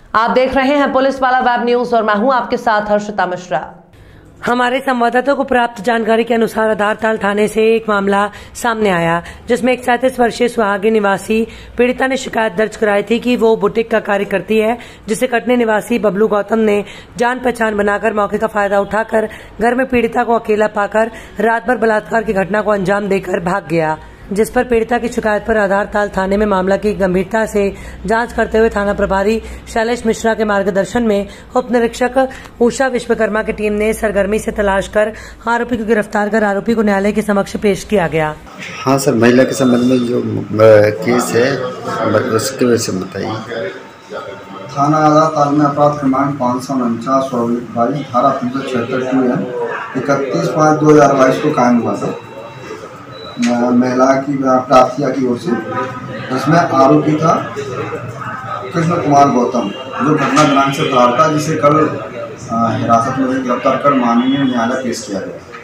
आप देख रहे हैं पुलिस वाला वेब न्यूज और मैं हूं आपके साथ हर्षिता मिश्रा। हमारे संवाददाता को प्राप्त जानकारी के अनुसार आधारताल थाने से एक मामला सामने आया, जिसमें एक 37 वर्षीय सुहागी निवासी पीड़िता ने शिकायत दर्ज कराई थी कि वो बुटीक का कार्य करती है, जिसे कटनी निवासी बबलू गौतम ने जान पहचान बनाकर मौके का फायदा उठाकर घर में पीड़िता को अकेला पाकर रात भर बलात्कार की घटना को अंजाम देकर भाग गया। जिस पर पीड़िता की शिकायत पर आधारताल थाने में मामला की गंभीरता से जांच करते हुए थाना प्रभारी शैलेश मिश्रा के मार्गदर्शन में उप निरीक्षक उषा विश्वकर्मा की टीम ने सरगर्मी से तलाश कर आरोपी को गिरफ्तार कर आरोपी को न्यायालय के समक्ष पेश किया गया। हाँ सर, महिला के संबंध में जो केस है उसके वजह से बताइए। थाना आधारताल में अपराध क्रमांक 549/22 धारा 376 31/5/2022 को कायम हुआ था महिला की प्रार्थिया की ओर से। इसमें आरोपी था कृष्ण कुमार गौतम, जो घटना दिनांक से फरार था, जिसे कल हिरासत में गिरफ्तार कर माननीय न्यायालय पेश किया गया।